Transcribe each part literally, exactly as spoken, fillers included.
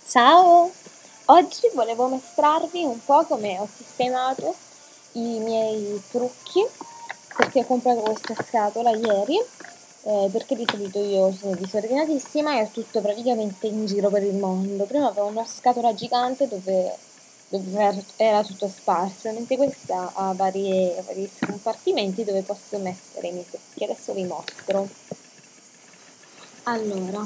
Ciao! Oggi volevo mostrarvi un po' come ho sistemato i miei trucchi, perché ho comprato questa scatola ieri, eh, perché di solito io sono disordinatissima e ho tutto praticamente in giro per il mondo. Prima avevo una scatola gigante dove, dove era tutto sparso, mentre questa ha varie, vari scompartimenti dove posso mettere i miei trucchi. Adesso vi mostro. Allora,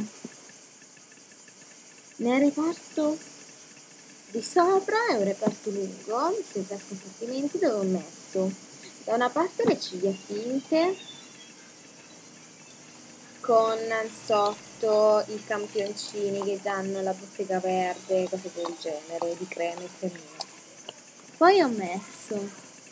nel reparto di sopra è un reparto lungo, senza scompartimenti, dove ho messo da una parte le ciglia finte, con sotto i campioncini che danno la bottega verde, cose del genere, di creme e cremine. Poi ho messo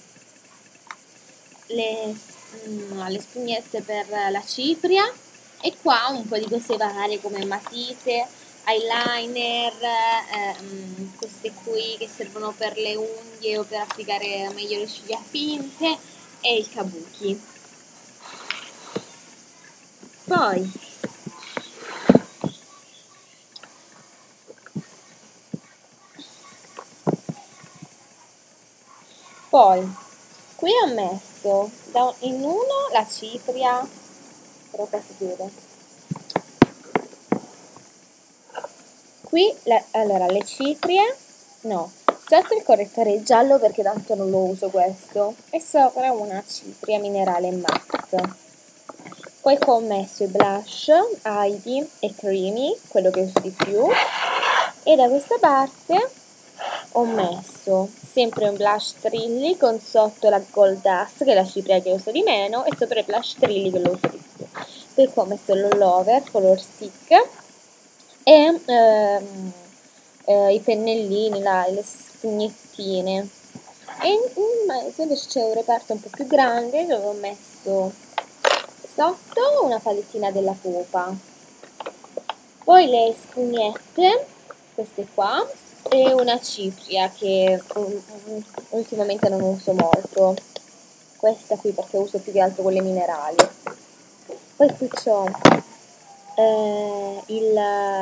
le, mm, le spugnette per la cipria e qua un po' di cose varie come matite, eyeliner, ehm, queste qui che servono per le unghie o per applicare meglio le ciglia finte e il kabuki. Poi poi qui ho messo da, in uno la cipria, però qua si chiude. Qui, la, allora, le ciprie, no, sotto il correttore giallo perché tanto non lo uso questo, e sopra una cipria minerale matte. Poi qua ho messo i blush Heidi e Creamy, quello che uso di più, e da questa parte ho messo sempre un blush Trilly con sotto la Gold Dust, che è la cipria che uso di meno, e sopra il blush Trilly che lo uso di più. Poi qua ho messo l'All-Over Color Stick e ehm, eh, i pennellini, là, le spugnettine. E in, in mezzo invece c'è un reparto un po' più grande dove ho messo sotto una palettina della Pupa, poi le spugnette, queste qua, e una cipria che um, ultimamente non uso molto, questa qui perché uso più che altro quelle minerali. Poi qui c'ho eh, il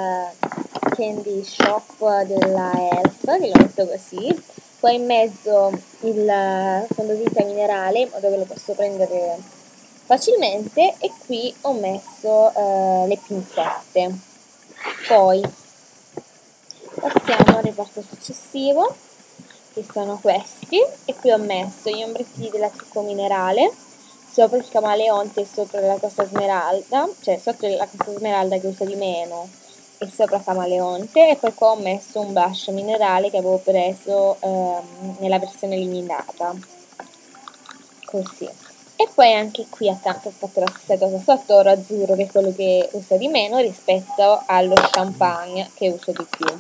candy shop della Elf, che lo metto così, poi in mezzo il fondotinta minerale, in modo che lo posso prendere facilmente, e qui ho messo eh, le pinzette. Poi passiamo al reparto successivo, che sono questi, e qui ho messo gli ombrettini della Trucco Minerale, sopra il camaleonte e sopra la Costa Smeralda, cioè sotto la Costa Smeralda che uso di meno e sopra camaleonte, e poi qua ho messo un blush minerale che avevo preso ehm, nella versione limitata, così. E poi anche qui accanto ho fatto la stessa cosa, sotto oro azzurro che è quello che uso di meno rispetto allo champagne che uso di più.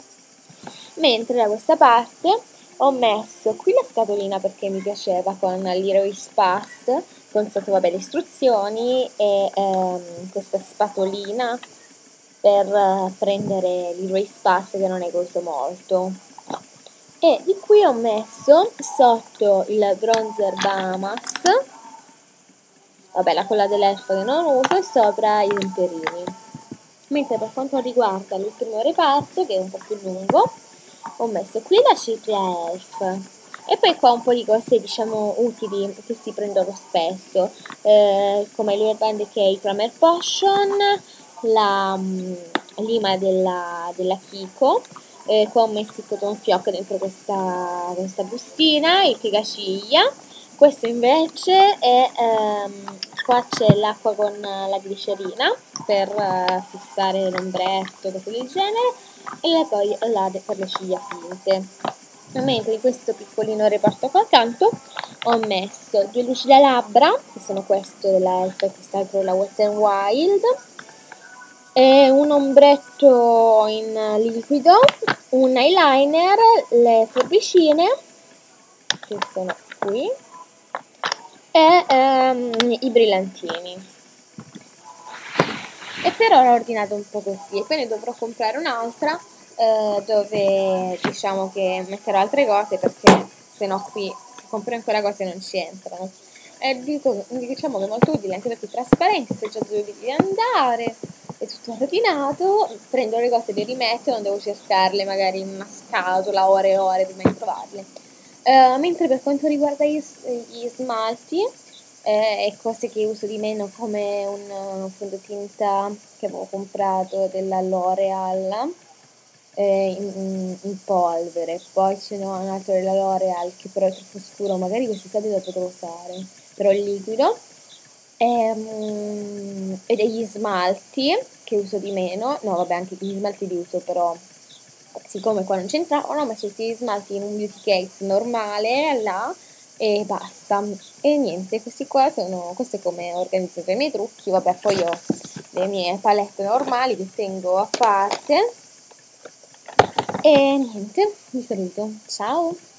Mentre da questa parte ho messo qui la scatolina perché mi piaceva con l'Heroes Pass, con sotto vabbè le istruzioni, e ehm, questa spatolina per uh, prendere l'Heroes Pass che non è che uso molto. E di qui ho messo sotto il bronzer Bahamas, vabbè la colla dell'Elf che non uso, e sopra i temperini. Mentre per quanto riguarda l'ultimo reparto, che è un po' più lungo, ho messo qui la cipria Elf e poi qua un po' di cose diciamo utili che si prendono spesso, eh, come l'Urban Decay Primer Potion, la um, lima della, della Kiko, eh, qua ho messo il cotton fioc dentro questa, questa bustina, il piegaciglia. Questo invece è, ehm, qua c'è l'acqua con la glicerina per uh, fissare l'ombretto, cose del genere, e poi là per le ciglia finte. Mentre in questo piccolino reparto qua accanto ho messo due luci da labbra, che sono questo della Elf e quest'altro della Wet n Wild, e un ombretto in liquido, un eyeliner, le forbicine, che sono qui, e ehm, i brillantini. E per ora ho ordinato un po' così, e poi ne dovrò comprare un'altra eh, dove diciamo che metterò altre cose, perché se no qui se compro ancora cose non ci entrano. E dico, diciamo che è molto utile anche perché è trasparente, se già dovevi andare, è tutto ordinato, prendo le cose, le rimetto, non devo cercarle magari in una scatola ore e ore prima di trovarle. Uh, mentre per quanto riguarda gli, gli smalti eh, e cose che uso di meno, come un uh, fondotinta che avevo comprato della L'Oreal eh, in, in polvere, poi ce n'ho un altro della L'Oreal che però è troppo scuro, magari questi soldi lo potrò usare, però è liquido. E, e degli smalti che uso di meno, no vabbè anche gli smalti li uso, però siccome qua non c'entravano ho messo tutti gli smalti in un beauty case normale là e basta. E niente, questi qua sono, questo è come ho organizzato i miei trucchi. Vabbè, poi ho le mie palette normali che tengo a parte e niente, vi saluto, ciao!